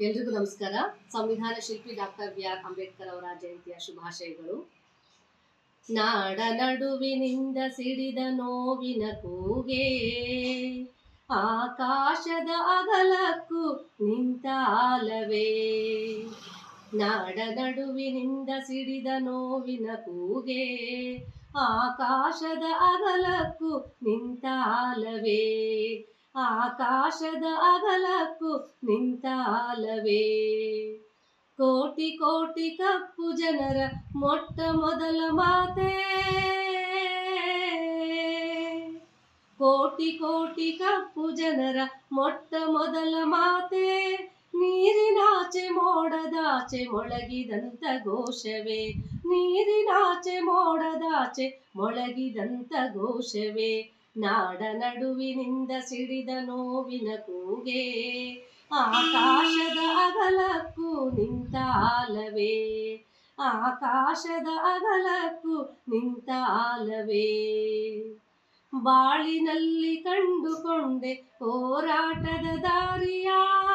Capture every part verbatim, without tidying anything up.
ಎಲ್ರಿಗೂ ನಮಸ್ಕಾರ. ಸಂವಿಧಾನ ಶಿಲ್ಪಿ ಡಾಕ್ಟರ್ ಬಿ ಆರ್ ಅಂಬೇಡ್ಕರ್ ಅವರ ಜಯಂತಿಯ ಶುಭಾಶಯಗಳು. ನಾಡ ನಡುವಿನಿಂದ ಸಿಡಿದ ನೋವಿನ ಕೂಗೆ, ಆಕಾಶದ ಅಗಲಕ್ಕೂ ನಿಂತ ಆಲವೇ. ನಾಡ ನಡುವಿನಿಂದ ಸಿಡಿದ ನೋವಿನ ಕೂಗೆ, ಆಕಾಶದ ಅಗಲಕ್ಕೂ ನಿಂತ ಆಲವೇ. ಆಕಾಶದ ಅಗಲಕ್ಕೂ ನಿಂತ ಆಲವೇ. ಕೋಟಿ ಕೋಟಿ ಕಪ್ಪು ಜನರ ಮೊಟ್ಟ ಮೊದಲ ಮಾತೆ, ಕೋಟಿ ಕೋಟಿ ಕಪ್ಪು ಜನರ ಮೊಟ್ಟ ಮೊದಲ ಮಾತೆ, ನೀರಿನಾಚೆ ಮೋಡದಾಚೆ ಮೊಳಗಿದಂತ ಘೋಷವೇ. ನೀರಿನಾಚೆ ಮೋಡದಾಚೆ ಮೊಳಗಿದಂತ ಘೋಷವೇ. ನಾಡ ನಡುವಿನಿಂದ ಸಿಡಿದ ನೋವಿನ ಕೂಗೆ, ಆಕಾಶದ ಅಗಲಕ್ಕೂ ನಿಂತ ಆಲವೇ. ಆಕಾಶದ ಅಗಲಕ್ಕೂ ನಿಂತ ಆಲವೇ. ಬಾಳಿನಲ್ಲಿ ಕಂಡುಕೊಂಡೆ ಹೋರಾಟದ ದಾರಿಯ,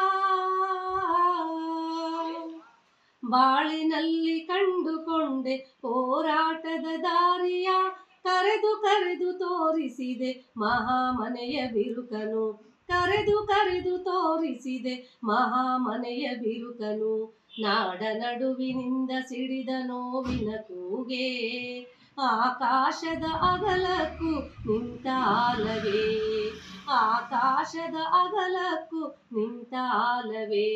ಬಾಳಿನಲ್ಲಿ ಕಂಡುಕೊಂಡೆ ಹೋರಾಟದ ದಾರಿಯ, ಕರೆದು ಕರೆದು ತೋರಿಸಿದೆ ಮಹಾಮನೆಯ ಬಿರುಕನು. ಕರೆದು ಕರೆದು ತೋರಿಸಿದೆ ಮಹಾಮನೆಯ ಬಿರುಕನು. ನಾಡ ನಡುವಿನಿಂದ ಸಿಡಿದ ನೋವಿನ ಕೂಗೆ, ಆಕಾಶದ ಅಗಲಕ್ಕೂ ನಿಂತ ಆಲವೇ. ಆಕಾಶದ ಅಗಲಕ್ಕೂ ನಿಂತ ಆಲವೇ.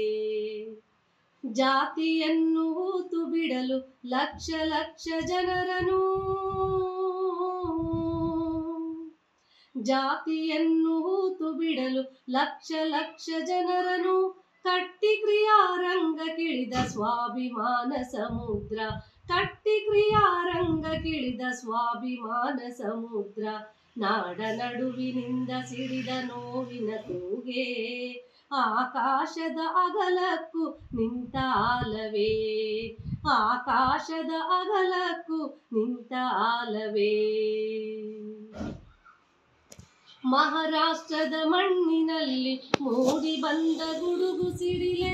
ಜಾತಿಯನ್ನು ಹೂತು ಬಿಡಲು ಲಕ್ಷ ಲಕ್ಷ ಜನರನು, ಜಾತಿಯನ್ನು ಹೂತು ಬಿಡಲು ಲಕ್ಷ ಲಕ್ಷ ಜನರನು, ಕಟ್ಟಿ ಕ್ರಿಯಾರಂಗಕ್ಕಿಳಿದ ಸ್ವಾಭಿಮಾನ ಸಮುದ್ರ. ಕಟ್ಟಿ ಕ್ರಿಯಾರಂಗಕ್ಕಿಳಿದ ಸ್ವಾಭಿಮಾನ ಸಮುದ್ರ. ನಾಡ ನಡುವಿನಿಂದ ಸಿಡಿದ ನೋವಿನ ಕೂಗೆ, ಆಕಾಶದ ಅಗಲಕ್ಕೂ ನಿಂತ ಆಲವೇ. ಆಕಾಶದ ಅಗಲಕ್ಕೂ ನಿಂತ ಆಲವೇ. ಮಹಾರಾಷ್ಟ್ರದ ಮಣ್ಣಿನಲ್ಲಿ ಮೂಡಿ ಬಂದ ಗುಡುಗು ಸಿಡಿಲೇ,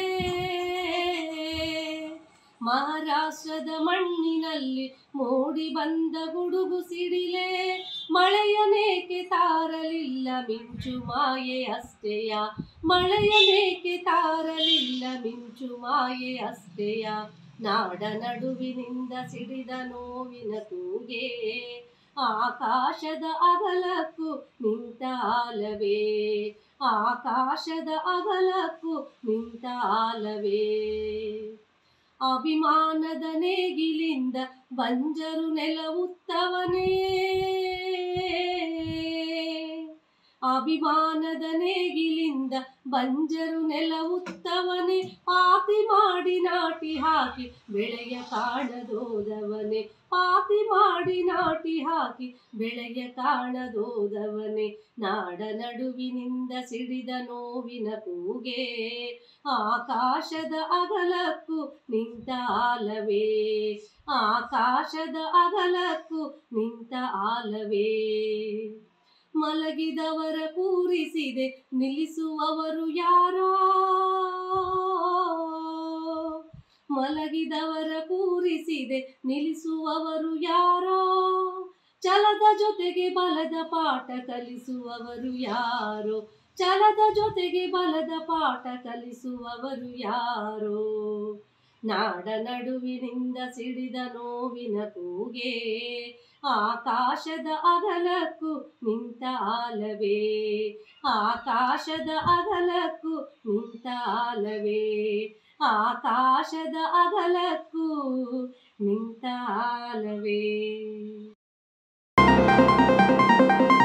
ಮಹಾರಾಷ್ಟ್ರದ ಮಣ್ಣಿನಲ್ಲಿ ಮೂಡಿ ಬಂದ ಗುಡುಗು ಸಿಡಿಲೇ, ಮಳೆಯನೇಕೆ ತಾರಲಿಲ್ಲ ಮಿಂಚು ಮಾಯೆ ಅಷ್ಟೆಯ. ಮಳೆಯನೇಕೆ ತಾರಲಿಲ್ಲ ಮಿಂಚು ಮಾಯೆ ಅಷ್ಟೆಯ. ನಾಡ ನಡುವಿನಿಂದ ಸಿಡಿದ ನೋವಿನ ಕೂಗೆ, ಆಕಾಶದ ಅಗಲಕ್ಕೂ ನಿಂತ ಆಲವೇ. ಆಕಾಶದ ಅಗಲಕ್ಕೂ ನಿಂತ ಆಲವೇ. ಅಭಿಮಾನದ ನೇಗಿಲಿಂದ ಬಂಜರು ನೆಲವುತ್ತವನೇ, ಅಭಿಮಾನದ ನೇಗಿಲಿಂದ ಬಂಜರು ನೆಲವುತ್ತವನೇ, ಪಾತಿ ಮಾಡಿ ನಾಟಿ ಹಾಕಿ ಬೆಳೆಯ ಕಾಣದೋದವನೇ. ಪಾತಿ ಮಾಡಿ ನಾಟಿ ಹಾಕಿ ಬೆಳೆಯ ಕಾಣದೋದವನೇ. ನಾಡ ನಡುವಿನಿಂದ ಸಿಡಿದ ನೋವಿನ ಕೂಗೆ, ಆಕಾಶದ ಅಗಲಕ್ಕೂ ನಿಂತ ಆಲವೇ. ಆಕಾಶದ ಅಗಲಕ್ಕೂ ನಿಂತ ಆಲವೇ. ಮಲಗಿದವರ ಕೂರಿಸಿದೆ ನಿಲ್ಲಿಸುವವರು ಯಾರೋ, ಮಲಗಿದವರ ಕೂರಿಸಿದೆ ನಿಲ್ಲಿಸುವವರು ಯಾರೋ, ಛಲದ ಜೊತೆಗೆ ಬಲದ ಪಾಠ ಕಲಿಸುವವರು ಯಾರೋ. ಛಲದ ಜೊತೆಗೆ ಬಲದ ಪಾಠ ಕಲಿಸುವವರು ಯಾರೋ. ನಾಡ ನಡುವಿನಿಂದ ಸಿಡಿದ ನೋವಿನ ಕೂಗೆ, ಆಕಾಶದ ಅಗಲಕ್ಕೂ ನಿಂತ ಆಲವೇ. ಆಕಾಶದ ಅಗಲಕ್ಕೂ ನಿಂತ ಆಲವೇ. ಆಕಾಶದ ಅಗಲಕ್ಕೂ ನಿಂತ ಆಲವೇ.